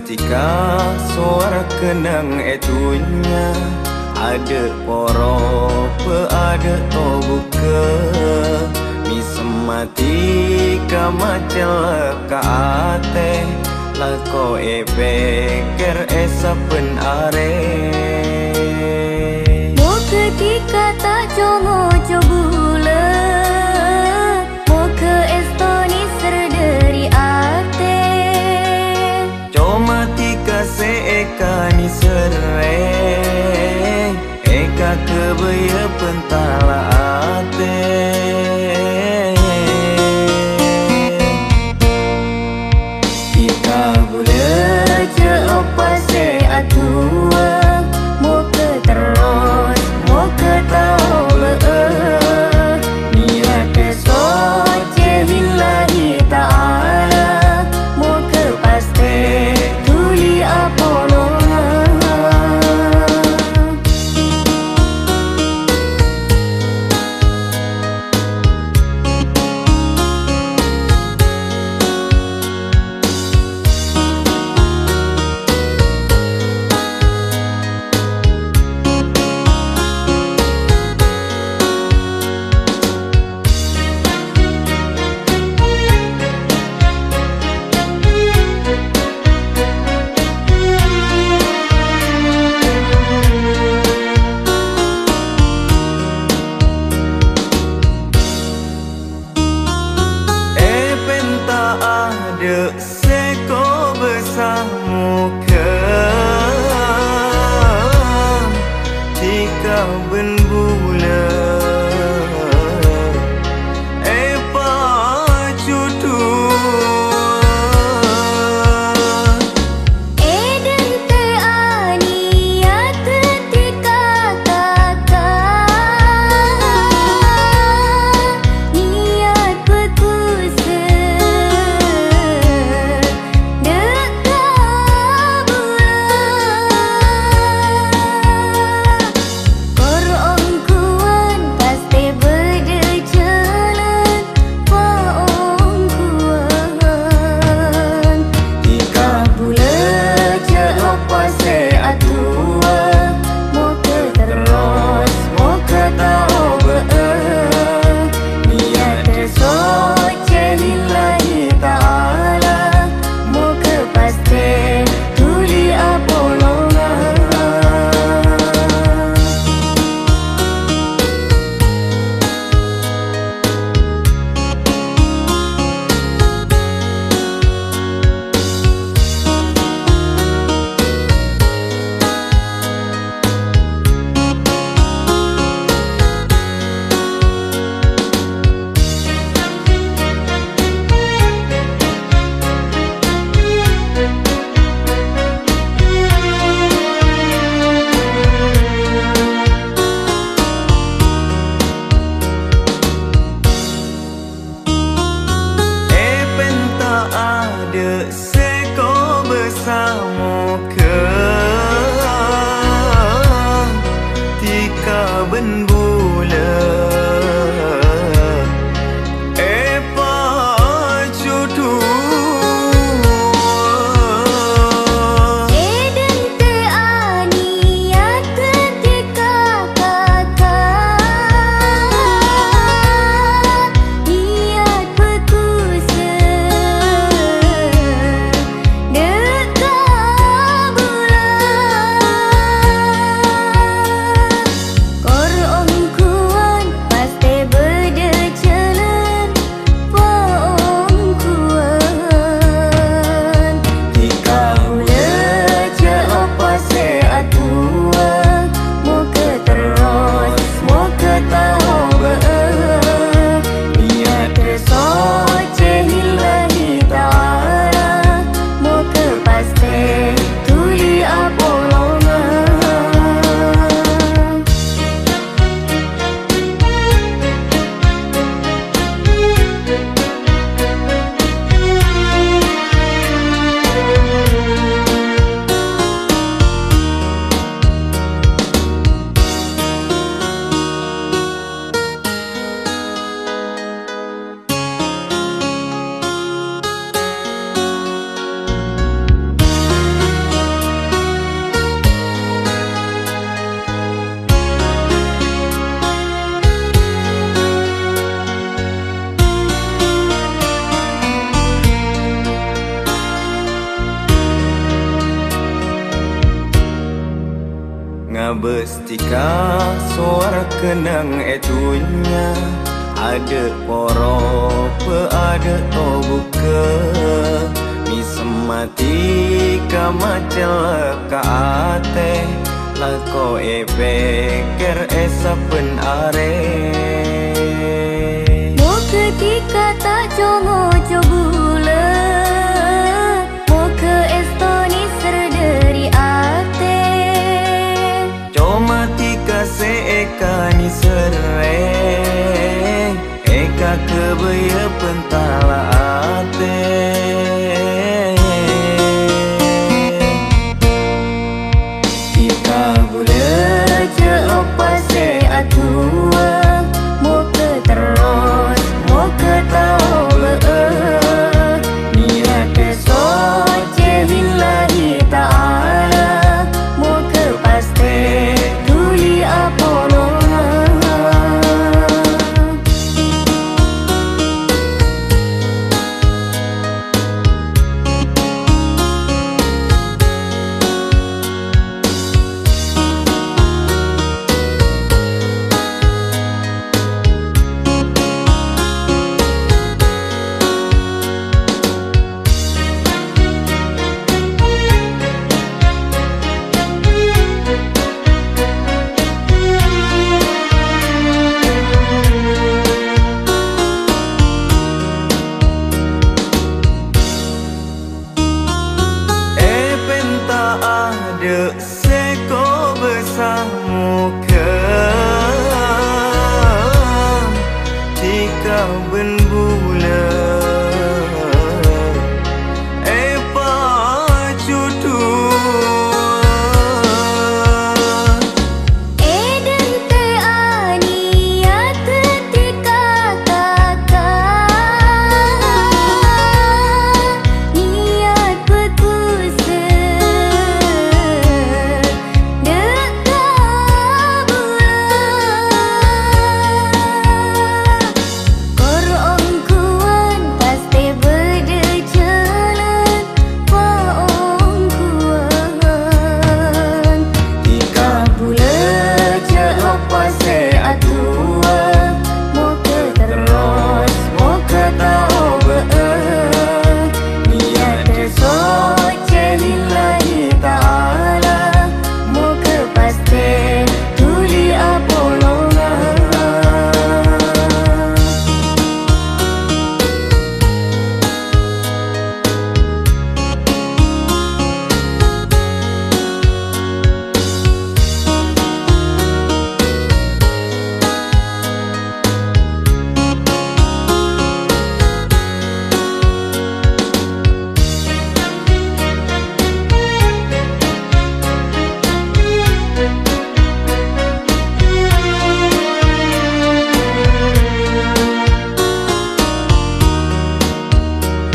Ketika suara kenang etunya ada poro ada tobuke mi semati kamacel ka ate lako ebeker esapen are mo ketika tak jongo cobule mo ke estoni serderi ate comati kase eka ni sere eka kebaya pentala ate kita boleh ceopa se atua mau ke terus mau ke tahu niat soce billahi ta'ala mau ke pasti tuli apolo ada seko bersama ke tika benbula epa cutu eden te ania ketika kakak niat berkuasa ada seko bersama ke tika benbula epa cutu eden te ania ketika kakak niat berkuasa dekat bulan bestika suara kenang etunya ada poro pe ada to buka mi semati ka macel ka ate lako e beker esapen are Mo ketika tak jongo cobula Mo ke estoni serderi ate Coma tika se eka ni sere eka kebaya pentala ate Tika boleh je apa se atua Mau ke terus, mau ke tau niat besok jehillahi ta'ala Mau ke pasti tuli Apollo ada seko bersama ke tika benbulan epa cutu Eden te ania ketika kakak Niat berkuasa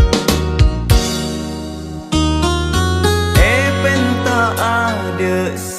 ada